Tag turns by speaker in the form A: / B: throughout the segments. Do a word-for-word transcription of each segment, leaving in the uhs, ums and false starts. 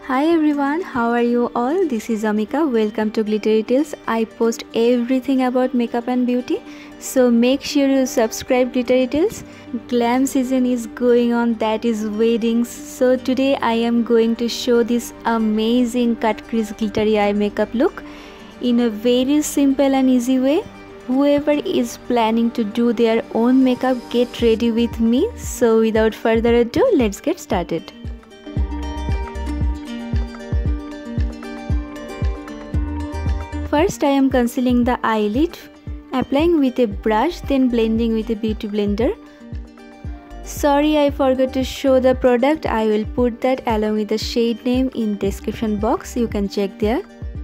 A: Hi everyone, how are you all? This is Amika. Welcome to Glittery Tales. I post everything about makeup and beauty, so make sure you subscribe Glittery Tales. Glam season is going on, that is weddings. So today I am going to show this amazing cut crease glittery eye makeup look in a very simple and easy way. Whoever is planning to do their own makeup, get ready with me. So without further ado, let's get started. First I am concealing the eyelid, applying with a brush, then blending with a beauty blender. Sorry, I forgot to show the product. I will put that along with the shade name in description box. You can check there.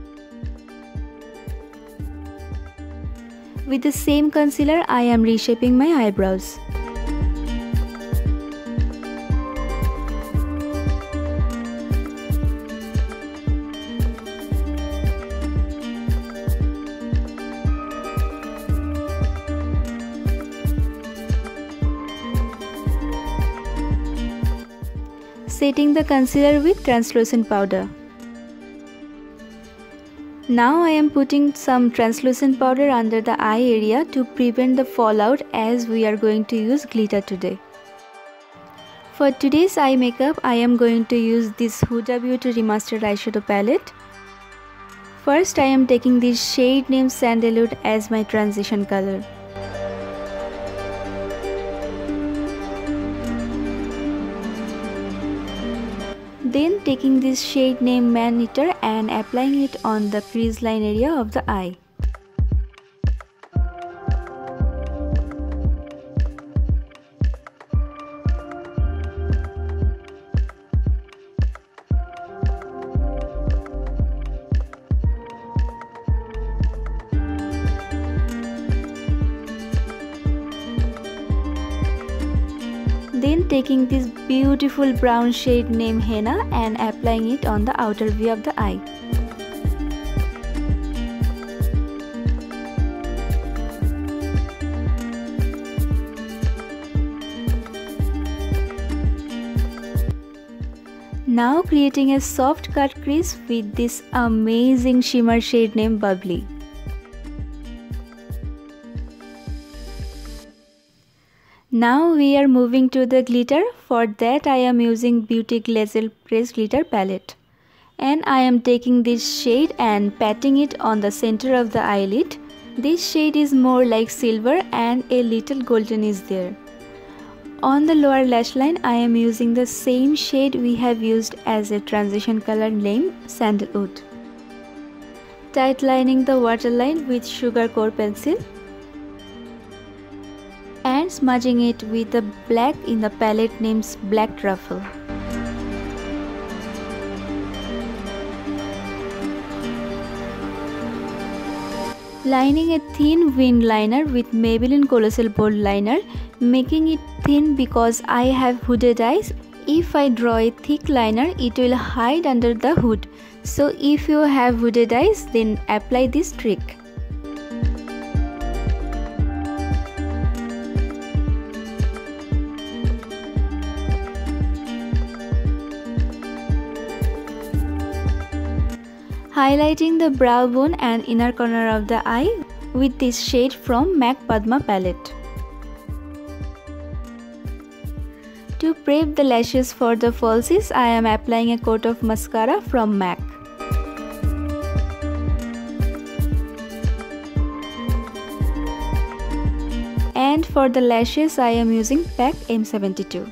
A: With the same concealer, I am reshaping my eyebrows. Setting the concealer with translucent powder. Now I am putting some translucent powder under the eye area to prevent the fallout, as we are going to use glitter today. For today's eye makeup, I am going to use this Huda Beauty Remastered Eyeshadow Palette. First I am taking this shade named Sandalwood as my transition color. Then taking this shade named Man Eater and applying it on the crease line area of the eye. Then taking this beautiful brown shade named Henna and applying it on the outer V of the eye. Now creating a soft cut crease with this amazing shimmer shade named Bubbly. Now we are moving to the glitter. For that I am using Beauty Glazel Pressed Glitter Palette. And I am taking this shade and patting it on the center of the eyelid. This shade is more like silver and a little golden is there. On the lower lash line I am using the same shade we have used as a transition color named Sandalwood. Tight lining the waterline with Sugar Core pencil. And smudging it with the black in the palette named Black Truffle. Lining a thin winged liner with Maybelline Colossal Bold Liner, making it thin because I have hooded eyes. If I draw a thick liner, it will hide under the hood. So if you have hooded eyes, then apply this trick. Highlighting the brow bone and inner corner of the eye with this shade from MAC Padma palette. To prep the lashes for the falsies, I am applying a coat of mascara from MAC. And for the lashes, I am using PAC M seventy-two.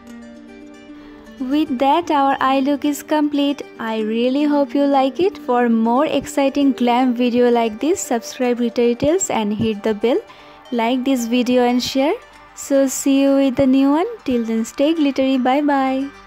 A: With that, our eye look is complete. I really hope you like it. For more exciting glam video like this, subscribe Glittery Tales and hit the bell. Like this video and share. So see you with the new one. Till then, stay glittery. Bye bye.